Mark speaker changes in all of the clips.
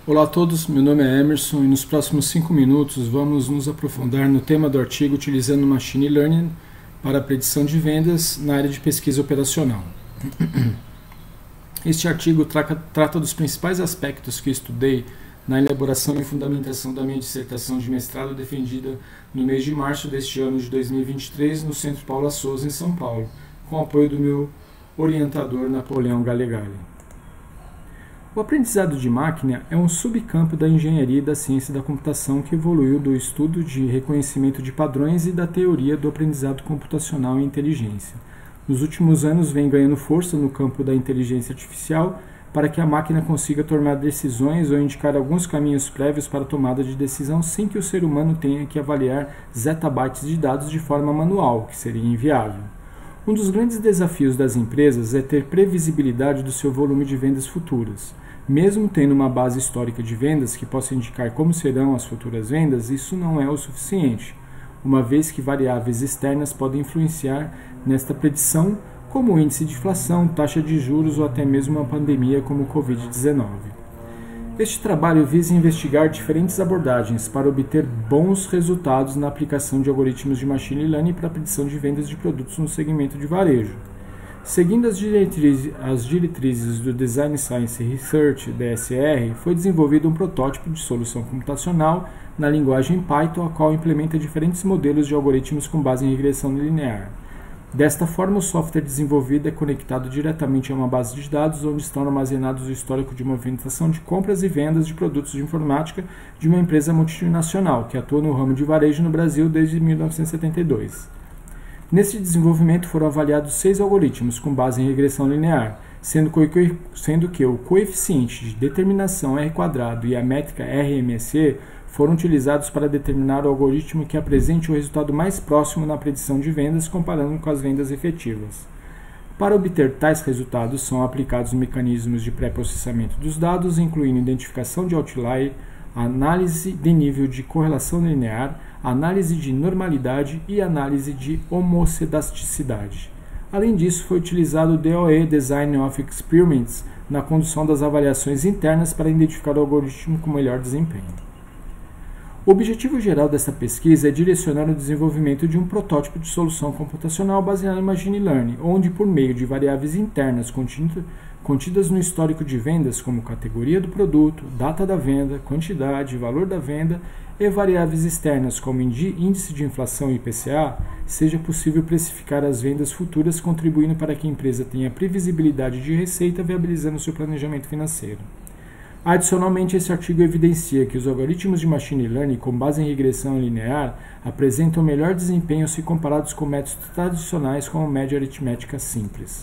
Speaker 1: Olá a todos, meu nome é Emerson e nos próximos 5 minutos vamos nos aprofundar no tema do artigo utilizando Machine Learning para a predição de vendas na área de pesquisa operacional. Este artigo trata dos principais aspectos que estudei na elaboração e fundamentação da minha dissertação de mestrado defendida no mês de março deste ano de 2023 no Centro Paula Souza, em São Paulo, com o apoio do meu orientador Napoleão Galegali. O aprendizado de máquina é um subcampo da engenharia e da ciência da computação que evoluiu do estudo de reconhecimento de padrões e da teoria do aprendizado computacional e inteligência. Nos últimos anos vem ganhando força no campo da inteligência artificial para que a máquina consiga tomar decisões ou indicar alguns caminhos prévios para a tomada de decisão sem que o ser humano tenha que avaliar zettabytes de dados de forma manual, que seria inviável. Um dos grandes desafios das empresas é ter previsibilidade do seu volume de vendas futuras. Mesmo tendo uma base histórica de vendas que possa indicar como serão as futuras vendas, isso não é o suficiente, uma vez que variáveis externas podem influenciar nesta predição, como o índice de inflação, taxa de juros ou até mesmo uma pandemia como o Covid-19. Este trabalho visa investigar diferentes abordagens para obter bons resultados na aplicação de algoritmos de machine learning para a predição de vendas de produtos no segmento de varejo. Seguindo as diretrizes do Design Science Research, DSR, foi desenvolvido um protótipo de solução computacional na linguagem Python, a qual implementa diferentes modelos de algoritmos com base em regressão linear. Desta forma, o software desenvolvido é conectado diretamente a uma base de dados onde estão armazenados o histórico de movimentação de compras e vendas de produtos de informática de uma empresa multinacional que atua no ramo de varejo no Brasil desde 1972. Neste desenvolvimento foram avaliados 6 algoritmos com base em regressão linear, sendo que o coeficiente de determinação R² e a métrica RMSE foram utilizados para determinar o algoritmo que apresente o resultado mais próximo na predição de vendas comparando com as vendas efetivas. Para obter tais resultados, são aplicados mecanismos de pré-processamento dos dados, incluindo identificação de outlier, análise de nível de correlação linear, análise de normalidade e análise de homocedasticidade. Além disso, foi utilizado o DOE, Design of Experiments, na condução das avaliações internas para identificar o algoritmo com melhor desempenho. O objetivo geral dessa pesquisa é direcionar o desenvolvimento de um protótipo de solução computacional baseado em Machine Learning, onde, por meio de variáveis internas contidas no histórico de vendas, como categoria do produto, data da venda, quantidade, valor da venda, e variáveis externas, como índice de inflação e IPCA, seja possível precificar as vendas futuras, contribuindo para que a empresa tenha previsibilidade de receita, viabilizando seu planejamento financeiro. Adicionalmente, esse artigo evidencia que os algoritmos de Machine Learning com base em regressão linear apresentam melhor desempenho se comparados com métodos tradicionais como média aritmética simples.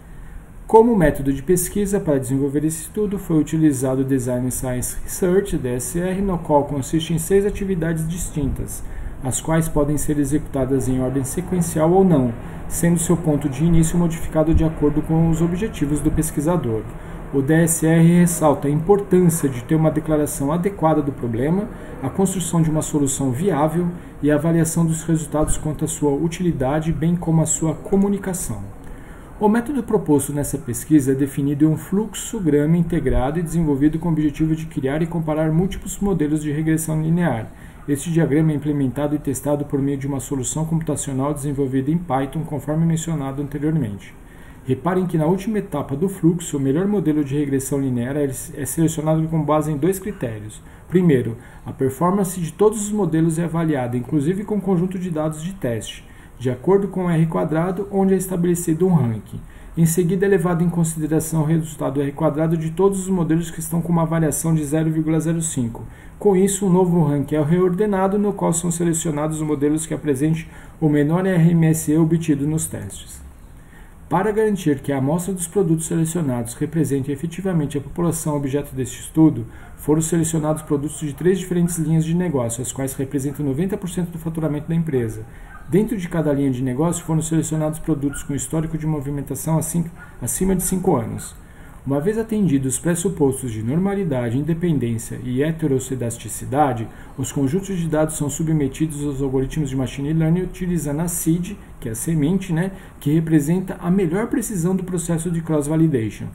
Speaker 1: Como método de pesquisa para desenvolver esse estudo, foi utilizado o Design Science Research, DSR, no qual consiste em 6 atividades distintas, as quais podem ser executadas em ordem sequencial ou não, sendo seu ponto de início modificado de acordo com os objetivos do pesquisador. O DSR ressalta a importância de ter uma declaração adequada do problema, a construção de uma solução viável e a avaliação dos resultados quanto à sua utilidade, bem como a sua comunicação. O método proposto nessa pesquisa é definido em um fluxograma integrado e desenvolvido com o objetivo de criar e comparar múltiplos modelos de regressão linear. Este diagrama é implementado e testado por meio de uma solução computacional desenvolvida em Python, conforme mencionado anteriormente. Reparem que na última etapa do fluxo, o melhor modelo de regressão linear é selecionado com base em 2 critérios. Primeiro, a performance de todos os modelos é avaliada, inclusive com um conjunto de dados de teste, de acordo com o R², onde é estabelecido um ranking. Em seguida, é levado em consideração o resultado R² de todos os modelos que estão com uma variação de 0,05. Com isso, um novo ranking é reordenado, no qual são selecionados os modelos que apresentem o menor RMSE obtido nos testes. Para garantir que a amostra dos produtos selecionados represente efetivamente a população objeto deste estudo, foram selecionados produtos de 3 diferentes linhas de negócio, as quais representam 90% do faturamento da empresa. Dentro de cada linha de negócio foram selecionados produtos com histórico de movimentação acima de 5 anos. Uma vez atendidos os pressupostos de normalidade, independência e heterocedasticidade, os conjuntos de dados são submetidos aos algoritmos de Machine Learning utilizando a seed, que é a semente, que representa a melhor precisão do processo de cross-validation.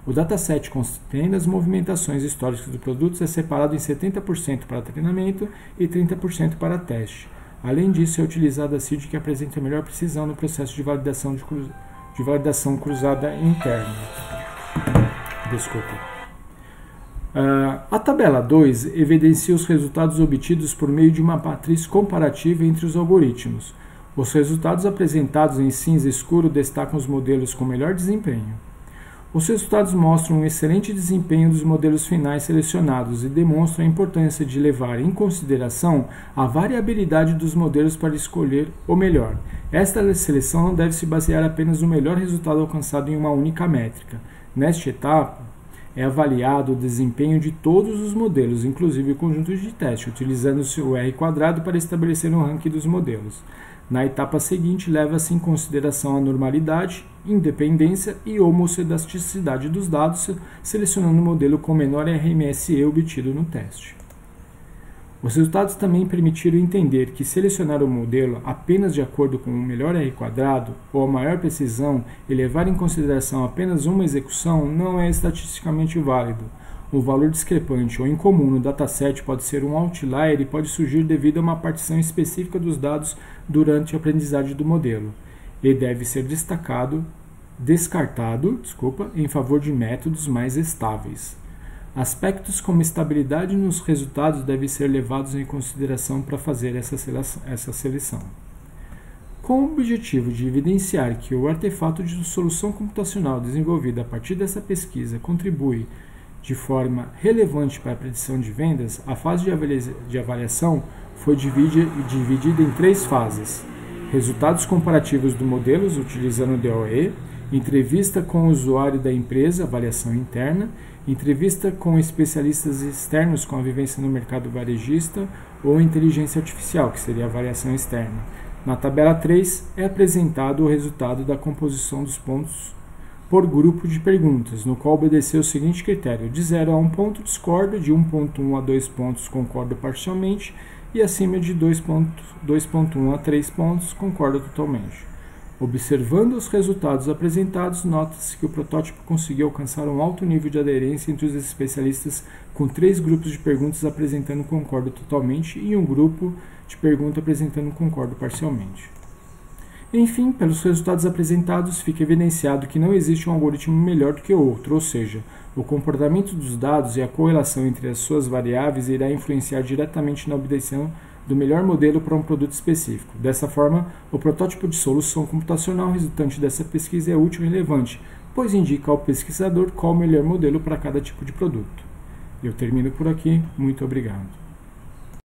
Speaker 1: O dataset contendo as movimentações históricas dos produtos é separado em 70% para treinamento e 30% para teste. Além disso, é utilizada a CID que apresenta melhor precisão no processo de validação cruzada interna. A tabela 2 evidencia os resultados obtidos por meio de uma matriz comparativa entre os algoritmos. Os resultados apresentados em cinza escuro destacam os modelos com melhor desempenho. Os resultados mostram um excelente desempenho dos modelos finais selecionados e demonstram a importância de levar em consideração a variabilidade dos modelos para escolher o melhor. Esta seleção não deve se basear apenas no melhor resultado alcançado em uma única métrica. Nesta etapa, é avaliado o desempenho de todos os modelos, inclusive o conjunto de teste, utilizando-se o R² para estabelecer um ranking dos modelos. Na etapa seguinte, leva-se em consideração a normalidade, independência e homocedasticidade dos dados, selecionando o modelo com menor RMSE obtido no teste. Os resultados também permitiram entender que selecionar o modelo apenas de acordo com o melhor R² ou a maior precisão e levar em consideração apenas uma execução não é estatisticamente válido. O valor discrepante ou incomum no dataset pode ser um outlier e pode surgir devido a uma partição específica dos dados durante a aprendizagem do modelo, e deve ser descartado em favor de métodos mais estáveis. Aspectos como estabilidade nos resultados devem ser levados em consideração para fazer essa seleção. Com o objetivo de evidenciar que o artefato de solução computacional desenvolvido a partir dessa pesquisa contribui de forma relevante para a predição de vendas, a fase de avaliação foi dividida em 3 fases: resultados comparativos do modelos utilizando o DOE, entrevista com o usuário da empresa, avaliação interna, entrevista com especialistas externos com a vivência no mercado varejista ou inteligência artificial, que seria a avaliação externa. Na tabela 3 é apresentado o resultado da composição dos pontos por grupo de perguntas, no qual obedeceu o seguinte critério: de 0 a 1 ponto discordo, de 1.1 a 2 pontos concordo parcialmente e acima de 2.1 a 3 pontos concordo totalmente. Observando os resultados apresentados, nota-se que o protótipo conseguiu alcançar um alto nível de aderência entre os especialistas, com 3 grupos de perguntas apresentando concordo totalmente e um grupo de perguntas apresentando concordo parcialmente. Enfim, pelos resultados apresentados, fica evidenciado que não existe um algoritmo melhor do que o outro, ou seja, o comportamento dos dados e a correlação entre as suas variáveis irá influenciar diretamente na obtenção do melhor modelo para um produto específico. Dessa forma, o protótipo de solução computacional resultante dessa pesquisa é útil e relevante, pois indica ao pesquisador qual o melhor modelo para cada tipo de produto. Eu termino por aqui. Muito obrigado.